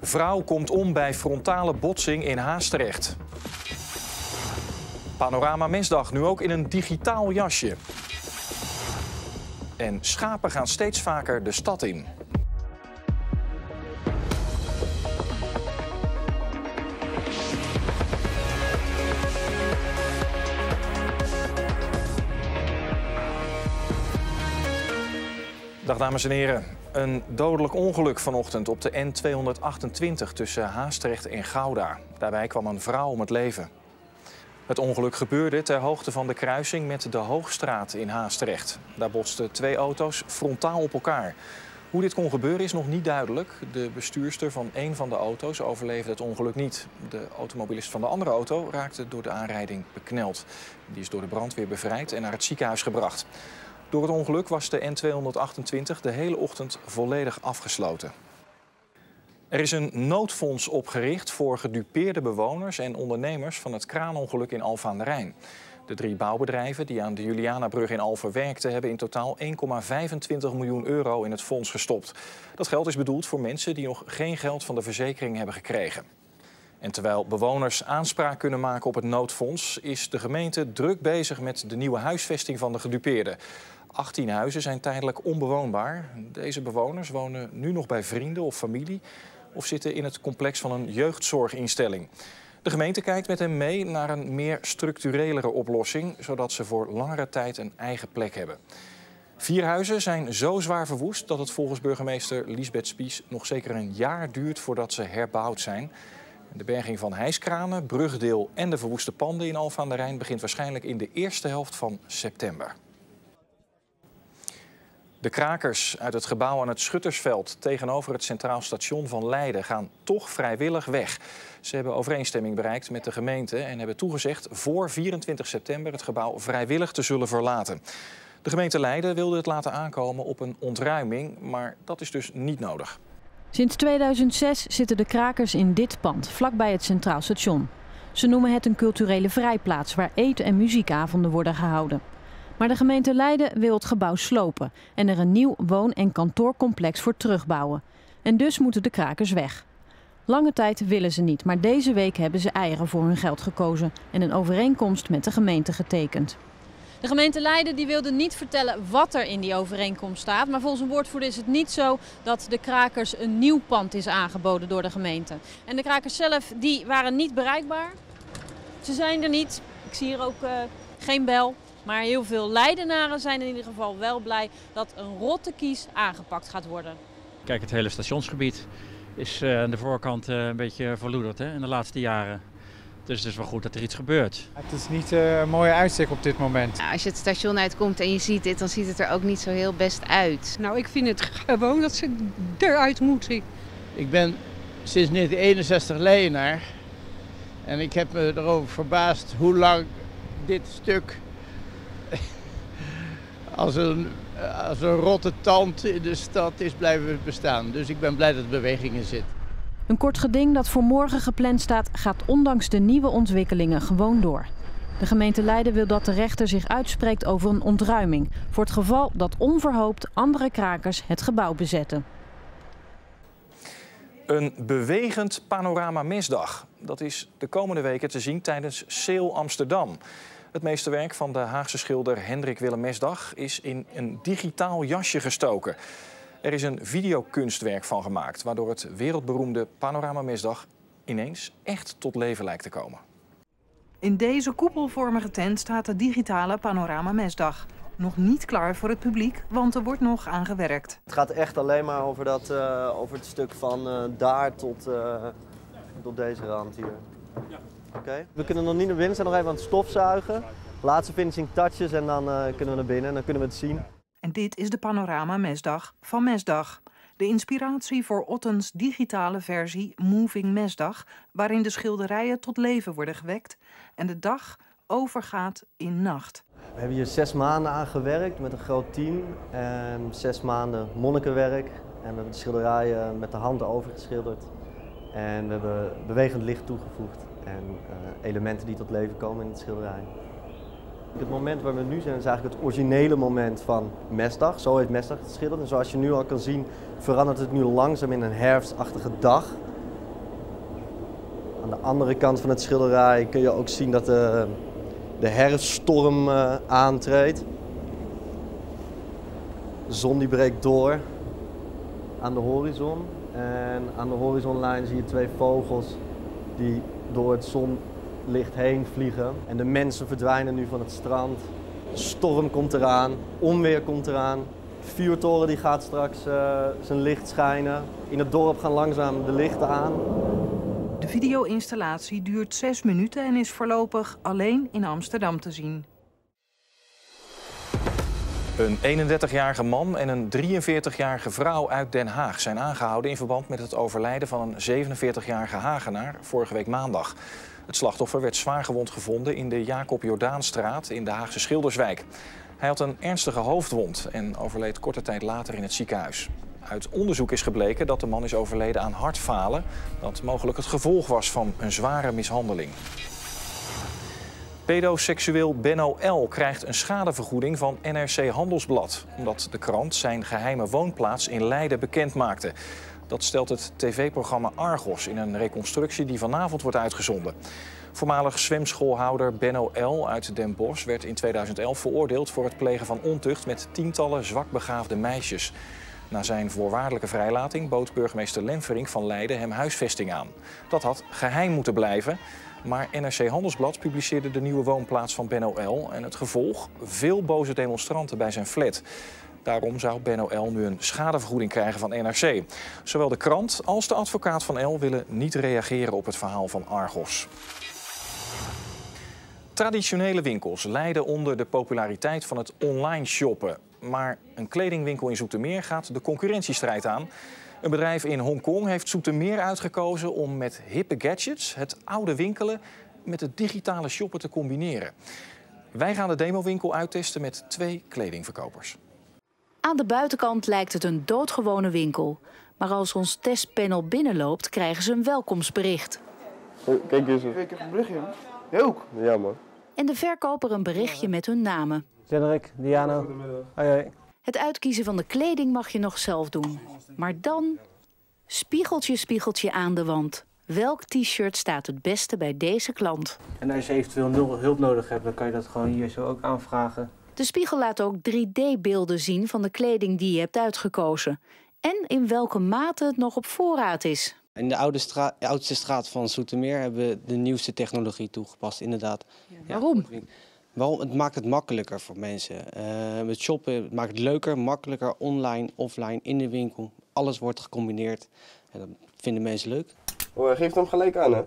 Vrouw komt om bij frontale botsing in Haastrecht. Panorama Mesdag nu ook in een digitaal jasje. En schapen gaan steeds vaker de stad in. Dag dames en heren. Een dodelijk ongeluk vanochtend op de N228 tussen Haastrecht en Gouda. Daarbij kwam een vrouw om het leven. Het ongeluk gebeurde ter hoogte van de kruising met de Hoogstraat in Haastrecht. Daar botsten twee auto's frontaal op elkaar. Hoe dit kon gebeuren is nog niet duidelijk. De bestuurster van één van de auto's overleefde het ongeluk niet. De automobilist van de andere auto raakte door de aanrijding bekneld. Die is door de brandweer bevrijd en naar het ziekenhuis gebracht. Door het ongeluk was de N228 de hele ochtend volledig afgesloten. Er is een noodfonds opgericht voor gedupeerde bewoners en ondernemers van het kraanongeluk in Alphen aan den Rijn. De 3 bouwbedrijven die aan de Julianabrug in Alphen werkten hebben in totaal 1,25 miljoen euro in het fonds gestopt. Dat geld is bedoeld voor mensen die nog geen geld van de verzekering hebben gekregen. En terwijl bewoners aanspraak kunnen maken op het noodfonds, is de gemeente druk bezig met de nieuwe huisvesting van de gedupeerden. 18 huizen zijn tijdelijk onbewoonbaar. Deze bewoners wonen nu nog bij vrienden of familie of zitten in het complex van een jeugdzorginstelling. De gemeente kijkt met hen mee naar een meer structurelere oplossing, zodat ze voor langere tijd een eigen plek hebben. 4 huizen zijn zo zwaar verwoest dat het volgens burgemeester Liesbeth Spies nog zeker een jaar duurt voordat ze herbouwd zijn. De berging van hijskranen, brugdeel en de verwoeste panden in Alphen aan den Rijn begint waarschijnlijk in de eerste helft van september. De krakers uit het gebouw aan het Schuttersveld tegenover het Centraal Station van Leiden gaan toch vrijwillig weg. Ze hebben overeenstemming bereikt met de gemeente en hebben toegezegd voor 24 september het gebouw vrijwillig te zullen verlaten. De gemeente Leiden wilde het laten aankomen op een ontruiming, maar dat is dus niet nodig. Sinds 2006 zitten de krakers in dit pand, vlakbij het Centraal Station. Ze noemen het een culturele vrijplaats waar eten- en muziekavonden worden gehouden. Maar de gemeente Leiden wil het gebouw slopen en er een nieuw woon- en kantoorcomplex voor terugbouwen. En dus moeten de krakers weg. Lange tijd willen ze niet, maar deze week hebben ze eieren voor hun geld gekozen en een overeenkomst met de gemeente getekend. De gemeente Leiden die wilde niet vertellen wat er in die overeenkomst staat. Maar volgens een woordvoerder is het niet zo dat de krakers een nieuw pand is aangeboden door de gemeente. En de krakers zelf die waren niet bereikbaar. Ze zijn er niet. Ik zie hier ook geen bel. Maar heel veel Leidenaren zijn in ieder geval wel blij dat een rotte kies aangepakt gaat worden. Kijk, het hele stationsgebied is aan de voorkant een beetje verloederd in de laatste jaren. Dus het is wel goed dat er iets gebeurt. Het is niet een mooie uitzicht op dit moment. Nou, als je het station uitkomt en je ziet dit, dan ziet het er ook niet zo heel best uit. Nou, ik vind het gewoon dat ze eruit moeten. Ik ben sinds 1961 Leidenaar en ik heb me erover verbaasd hoe lang dit stuk als een rotte tand in de stad is blijven bestaan. Dus ik ben blij dat er beweging in zit. Een kort geding dat voor morgen gepland staat, gaat ondanks de nieuwe ontwikkelingen gewoon door. De gemeente Leiden wil dat de rechter zich uitspreekt over een ontruiming, voor het geval dat onverhoopt andere krakers het gebouw bezetten. Een bewegend Panorama Mesdag. Dat is de komende weken te zien tijdens Sale Amsterdam. Het meesterwerk van de Haagse schilder Hendrik Willem Mesdag is in een digitaal jasje gestoken. Er is een videokunstwerk van gemaakt, waardoor het wereldberoemde Panorama Mesdag ineens echt tot leven lijkt te komen. In deze koepelvormige tent staat de digitale Panorama Mesdag. Nog niet klaar voor het publiek, want er wordt nog aan gewerkt. Het gaat echt alleen maar over het stuk van daar tot deze rand hier. Ja. Okay. We kunnen nog niet naar binnen, we zijn nog even aan het stofzuigen. Laatste finishing touches en dan kunnen we naar binnen en dan kunnen we het zien. En dit is de Panorama Mesdag van Mesdag. De inspiratie voor Ottens digitale versie Moving Mesdag, waarin de schilderijen tot leven worden gewekt en de dag overgaat in nacht. We hebben hier 6 maanden aan gewerkt met een groot team en 6 maanden monnikenwerk. En we hebben de schilderijen met de hand overgeschilderd. En we hebben bewegend licht toegevoegd en elementen die tot leven komen in het schilderij. Het moment waar we nu zijn is eigenlijk het originele moment van Mesdag. Zo heeft Mesdag geschilderd. En zoals je nu al kan zien verandert het nu langzaam in een herfstachtige dag. Aan de andere kant van het schilderij kun je ook zien dat de herfststorm aantreedt. De zon die breekt door aan de horizon. En aan de horizonlijn zie je 2 vogels die door het zonlicht heen vliegen. En de mensen verdwijnen nu van het strand. De storm komt eraan, onweer komt eraan. De vuurtoren die gaat straks zijn licht schijnen. In het dorp gaan langzaam de lichten aan. De video-installatie duurt 6 minuten en is voorlopig alleen in Amsterdam te zien. Een 31-jarige man en een 43-jarige vrouw uit Den Haag zijn aangehouden in verband met het overlijden van een 47-jarige Hagenaar vorige week maandag. Het slachtoffer werd zwaargewond gevonden in de Jacob Jordaanstraat in de Haagse Schilderswijk. Hij had een ernstige hoofdwond en overleed korte tijd later in het ziekenhuis. Uit onderzoek is gebleken dat de man is overleden aan hartfalen, dat mogelijk het gevolg was van een zware mishandeling. Pedoseksueel Benno L. krijgt een schadevergoeding van NRC Handelsblad, omdat de krant zijn geheime woonplaats in Leiden bekendmaakte. Dat stelt het tv-programma Argos in een reconstructie die vanavond wordt uitgezonden. Voormalig zwemschoolhouder Benno L. uit Den Bosch werd in 2011 veroordeeld voor het plegen van ontucht met tientallen zwakbegaafde meisjes. Na zijn voorwaardelijke vrijlating bood burgemeester Lemferink van Leiden hem huisvesting aan. Dat had geheim moeten blijven, maar NRC Handelsblad publiceerde de nieuwe woonplaats van Benno L. en het gevolg: veel boze demonstranten bij zijn flat. Daarom zou Benno L. nu een schadevergoeding krijgen van NRC. Zowel de krant als de advocaat van L. willen niet reageren op het verhaal van Argos. Traditionele winkels lijden onder de populariteit van het online shoppen. Maar een kledingwinkel in Zoetermeer gaat de concurrentiestrijd aan. Een bedrijf in Hongkong heeft Zoetermeer uitgekozen om met hippe gadgets het oude winkelen met het digitale shoppen te combineren. Wij gaan de demowinkel uittesten met 2 kledingverkopers. Aan de buitenkant lijkt het een doodgewone winkel. Maar als ons testpanel binnenloopt, krijgen ze een welkomstbericht. Kijk eens. Ik heb een berichtje. Jij ook? Ja, man. En de verkoper een berichtje met hun namen. Cedric, Diano. Hoi. Het uitkiezen van de kleding mag je nog zelf doen. Maar dan, spiegeltje aan de wand. Welk t-shirt staat het beste bij deze klant? En als je eventueel hulp nodig hebt, dan kan je dat gewoon hier zo ook aanvragen. De spiegel laat ook 3D-beelden zien van de kleding die je hebt uitgekozen. En in welke mate het nog op voorraad is. In de oudste straat van Zoetermeer hebben we de nieuwste technologie toegepast, inderdaad. Ja, waarom? Waarom? Het maakt het makkelijker voor mensen. Het shoppen het maakt het leuker, makkelijker, online, offline, in de winkel. Alles wordt gecombineerd. En dat vinden mensen leuk. Oh, geef hem gelijk aan, hè?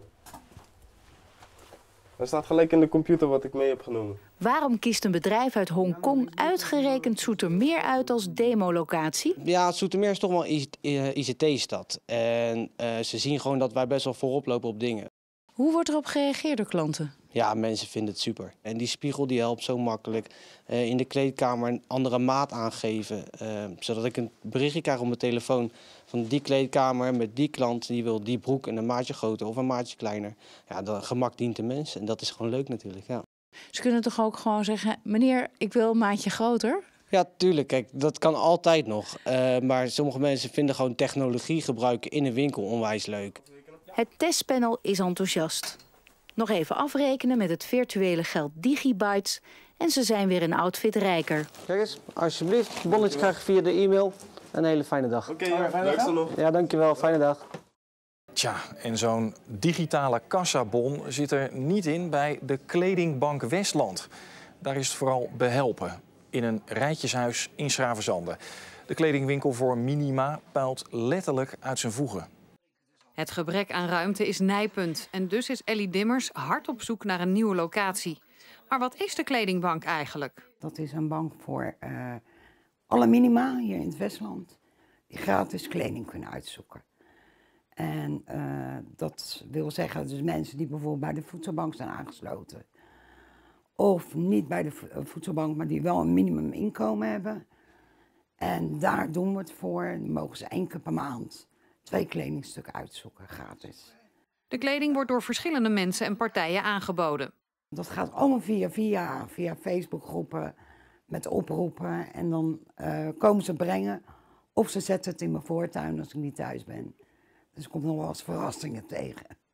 Er staat gelijk in de computer wat ik mee heb genomen. Waarom kiest een bedrijf uit Hongkong uitgerekend Zoetermeer uit als demolocatie? Ja, Zoetermeer is toch wel een ICT-stad. En ze zien gewoon dat wij best wel voorop lopen op dingen. Hoe wordt erop gereageerd door klanten? Ja, mensen vinden het super. En die spiegel die helpt zo makkelijk. In de kleedkamer een andere maat aangeven. Zodat ik een berichtje krijg op mijn telefoon van die kleedkamer met die klant. Die wil die broek en een maatje groter of een maatje kleiner. Ja, dat gemak dient de mens. En dat is gewoon leuk natuurlijk, ja. Ze kunnen toch ook gewoon zeggen, meneer, ik wil een maatje groter? Ja, tuurlijk. Kijk, dat kan altijd nog. Maar sommige mensen vinden gewoon technologie gebruiken in een winkel onwijs leuk. Het testpanel is enthousiast. Nog even afrekenen met het virtuele geld Digibytes en ze zijn weer een outfit rijker. Kijk eens, alsjeblieft. Het bonnetje krijg je via de e-mail. Een hele fijne dag. Oké, leuk zo nog. Ja, dankjewel. Fijne dag. Tja, en zo'n digitale kassabon zit er niet in bij de Kledingbank Westland. Daar is het vooral behelpen, in een rijtjeshuis in Schravenzande. De kledingwinkel voor Minima puilt letterlijk uit zijn voegen. Het gebrek aan ruimte is nijpend en dus is Ellie Dimmers hard op zoek naar een nieuwe locatie. Maar wat is de Kledingbank eigenlijk? Dat is een bank voor alle minima hier in het Westland die gratis kleding kunnen uitzoeken. En dat wil zeggen, dus mensen die bijvoorbeeld bij de voedselbank zijn aangesloten. Of niet bij de voedselbank, maar die wel een minimuminkomen hebben. En daar doen we het voor. Dan mogen ze 1 keer per maand 2 kledingstukken uitzoeken, gratis. De kleding wordt door verschillende mensen en partijen aangeboden. Dat gaat allemaal via Facebookgroepen met oproepen. En dan komen ze brengen of ze zetten het in mijn voortuin als ik niet thuis ben. Dus ik kom nog wel eens verrassingen tegen.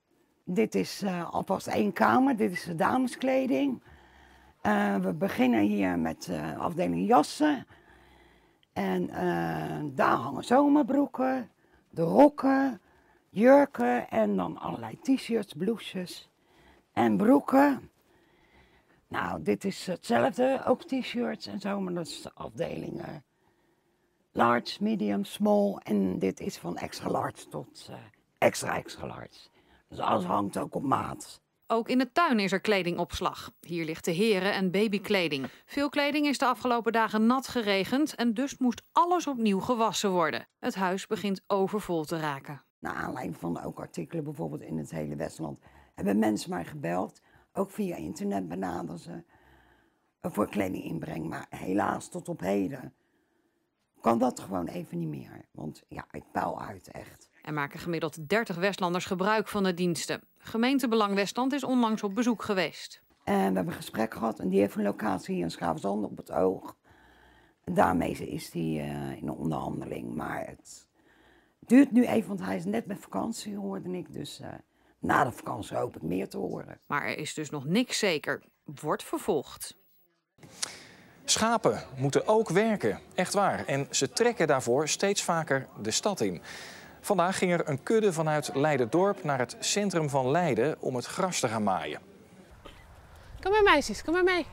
Dit is alvast 1 kamer, dit is de dameskleding. We beginnen hier met afdeling jassen. En daar hangen zomerbroeken, de rokken, jurken en dan allerlei t-shirts, blouses en broeken. Nou, dit is hetzelfde, ook t-shirts en zo, maar dat is de afdeling large, medium, small. En dit is van extra large tot extra large. Dus alles hangt ook op maat. Ook in de tuin is er kledingopslag. Hier ligt de heren- en babykleding. Veel kleding is de afgelopen dagen nat geregend en dus moest alles opnieuw gewassen worden. Het huis begint overvol te raken. Naar aanleiding van ook artikelen bijvoorbeeld in het hele Westland hebben mensen mij gebeld. Ook via internet benaderen ze voor kledinginbreng. Maar helaas tot op heden kan dat gewoon even niet meer. Want ja, ik puil uit echt. Er maken gemiddeld 30 Westlanders gebruik van de diensten. Gemeentebelang Westland is onlangs op bezoek geweest. En we hebben een gesprek gehad en die heeft een locatie hier in Schavenzande op het oog. En daarmee is die in onderhandeling. Maar het duurt nu even, want hij is net met vakantie, hoorde ik. Dus na de vakantie hoop ik meer te horen. Maar er is dus nog niks zeker. Wordt vervolgd. Schapen moeten ook werken, echt waar. En ze trekken daarvoor steeds vaker de stad in. Vandaag ging er een kudde vanuit Leiden-dorp naar het centrum van Leiden om het gras te gaan maaien. Kom maar meisjes, kom maar mee.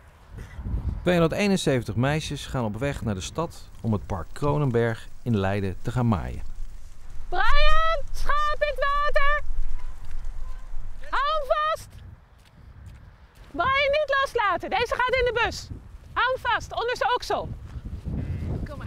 271 meisjes gaan op weg naar de stad om het park Kronenberg in Leiden te gaan maaien. Brian, schaap in het water! Hou hem vast! Brian, niet loslaten, deze gaat in de bus. Hou hem vast, onder zijn oksel. Kom maar.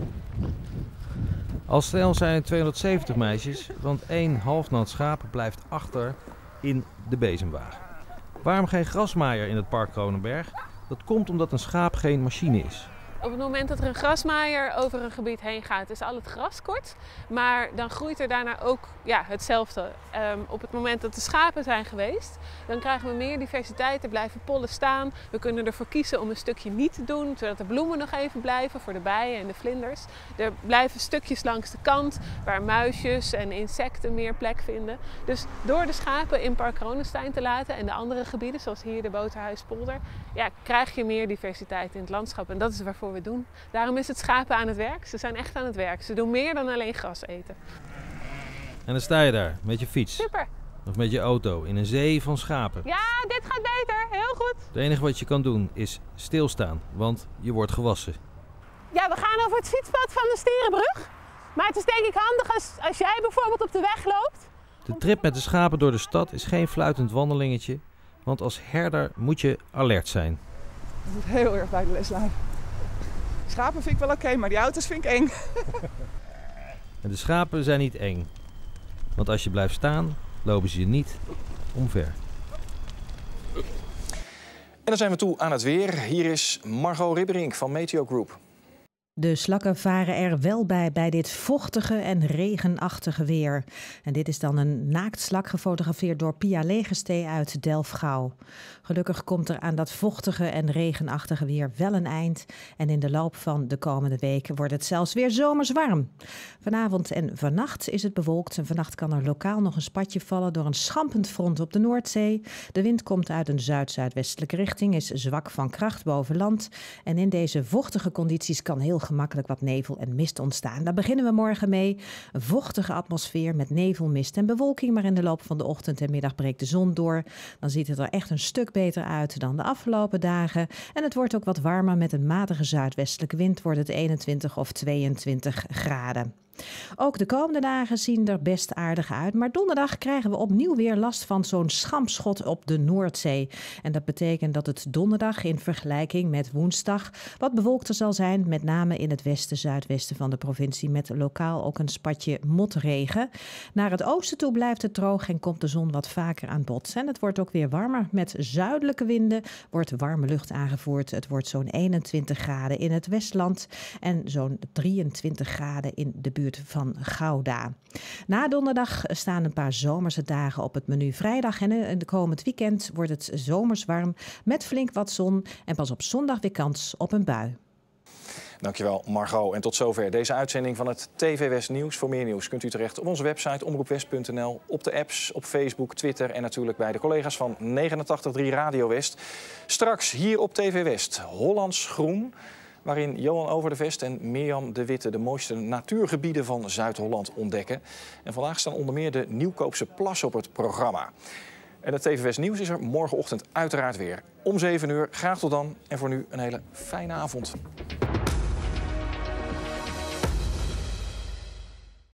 Al snel zijn er 270 meisjes, want 1 halfnat schaap blijft achter in de bezemwagen. Waarom geen grasmaaier in het park Kronenberg? Dat komt omdat een schaap geen machine is. Op het moment dat er een grasmaaier over een gebied heen gaat, is al het gras kort. Maar dan groeit er daarna ook hetzelfde. Op het moment dat de schapen zijn geweest, dan krijgen we meer diversiteit. Er blijven pollen staan. We kunnen ervoor kiezen om een stukje niet te doen, zodat de bloemen nog even blijven voor de bijen en de vlinders. Er blijven stukjes langs de kant waar muisjes en insecten meer plek vinden. Dus door de schapen in Park Kronenstein te laten en de andere gebieden, zoals hier de Boterhuispolder, krijg je meer diversiteit in het landschap. En dat is waarvoor we doen. Daarom is het schapen aan het werk. Ze zijn echt aan het werk. Ze doen meer dan alleen gras eten. En dan sta je daar met je fiets. Super. Of met je auto in een zee van schapen. Ja, dit gaat beter. Heel goed. Het enige wat je kan doen is stilstaan, want je wordt gewassen. Ja, we gaan over het fietspad van de Stierenbrug. Maar het is denk ik handig als jij bijvoorbeeld op de weg loopt. De trip met de schapen door de stad is geen fluitend wandelingetje, want als herder moet je alert zijn. Ik moet heel erg bij de les laten. Schapen vind ik wel oké, maar die auto's vind ik eng. En de schapen zijn niet eng. Want als je blijft staan, lopen ze je niet omver. En dan zijn we toe aan het weer. Hier is Margot Ribberink van Meteo Group. De slakken varen er wel bij dit vochtige en regenachtige weer. En dit is dan een naaktslak gefotografeerd door Pia Legestee uit Delfgauw. Gelukkig komt er aan dat vochtige en regenachtige weer wel een eind. En in de loop van de komende weken wordt het zelfs weer zomers warm. Vanavond en vannacht is het bewolkt. En vannacht kan er lokaal nog een spatje vallen door een schampend front op de Noordzee. De wind komt uit een zuid-zuidwestelijke richting, is zwak van kracht boven land. En in deze vochtige condities kan heel gemakkelijk wat nevel en mist ontstaan. Daar beginnen we morgen mee. Een vochtige atmosfeer met nevel, mist en bewolking. Maar in de loop van de ochtend en middag breekt de zon door. Dan ziet het er echt een stuk beter uit dan de afgelopen dagen. En het wordt ook wat warmer met een matige zuidwestelijke wind. Wordt het 21 of 22 graden. Ook de komende dagen zien er best aardig uit. Maar donderdag krijgen we opnieuw weer last van zo'n schampschot op de Noordzee. En dat betekent dat het donderdag in vergelijking met woensdag wat bewolkter zal zijn. Met name in het westen, zuidwesten van de provincie. Met lokaal ook een spatje motregen. Naar het oosten toe blijft het droog en komt de zon wat vaker aan bod. En het wordt ook weer warmer. Met zuidelijke winden wordt warme lucht aangevoerd. Het wordt zo'n 21 graden in het Westland. En zo'n 23 graden in de buurt van Gouda. Na donderdag staan een paar zomerse dagen op het menu. Vrijdag en de komend weekend wordt het zomers warm met flink wat zon en pas op zondag weer kans op een bui. Dankjewel Margot. En tot zover deze uitzending van het TV West Nieuws. Voor meer nieuws kunt u terecht op onze website omroepwest.nl, op de apps, op Facebook, Twitter en natuurlijk bij de collega's van 89.3 Radio West. Straks hier op TV West Hollands Groen, waarin Johan Overdevest en Mirjam de Witte de mooiste natuurgebieden van Zuid-Holland ontdekken. En vandaag staan onder meer de Nieuwkoopse plassen op het programma. En het TV West Nieuws is er morgenochtend uiteraard weer om 7 uur. Graag tot dan en voor nu een hele fijne avond.